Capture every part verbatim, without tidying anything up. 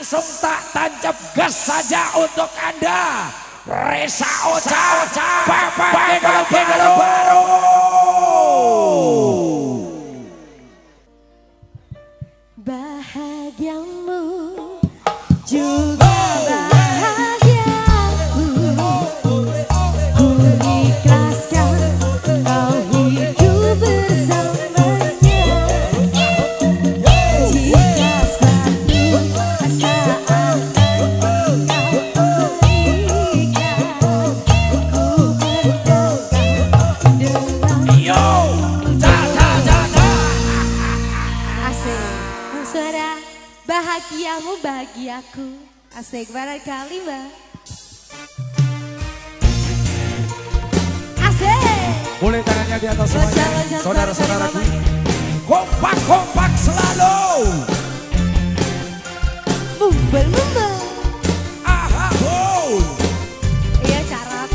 Langsung tak tancap gas saja untuk Anda. Resa Ocha, Bapak Genggalo Baru. Bahagiamu juga bahagiaku, ku ikhlaskan kau hidup bersamanya. Jika satu saat kau berikan, ku berdatang dengan Yo, jaga jaga. asik. Suara bahagiamu bahagiaku. Asik barangkali mbak. Asik. Boleh tangannya di atas semuanya, saudara-saudaraku. Kompak Kompak-kompak selalu. Bumbel bumbel. Aha, wow. Iya carap.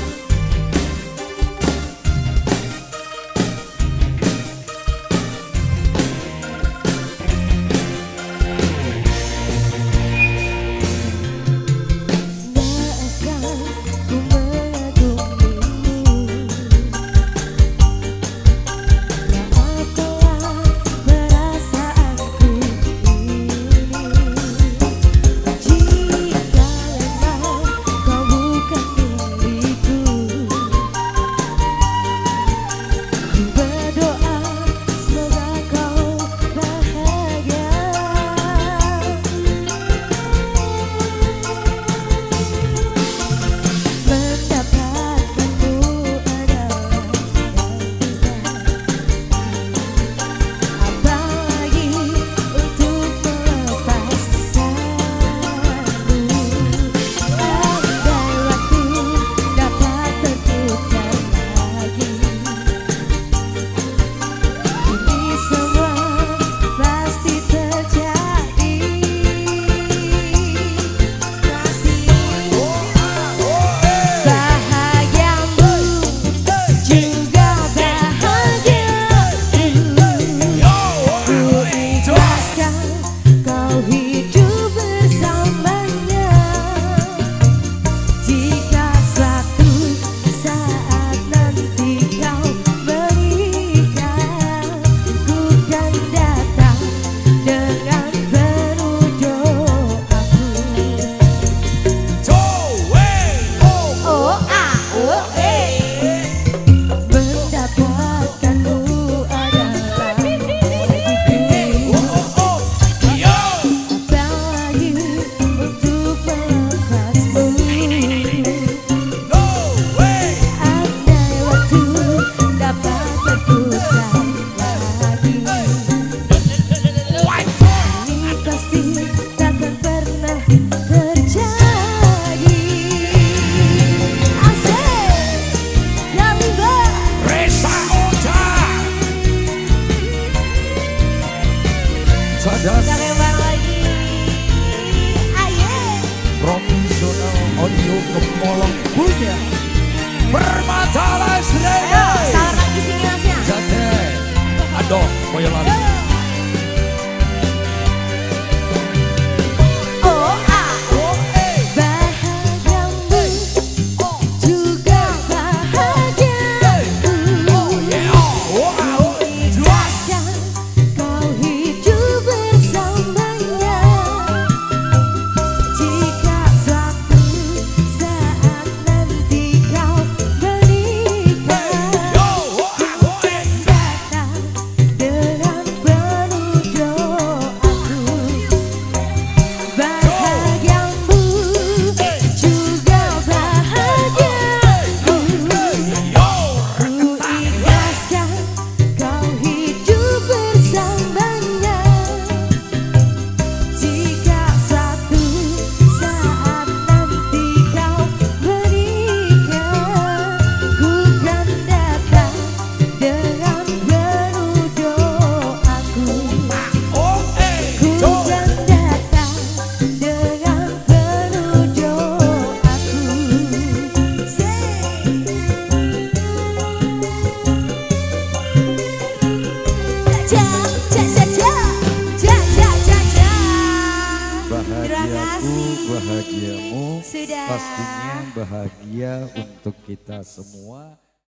Jangan lagi. Ayo. Profesional audio kemolong punya Permata Srega. Ayo, salah lagi sini masnya. Jate, aduh, boyo lari. Bahagiaku, bahagiamu, Sudah. pastinya bahagia untuk kita semua.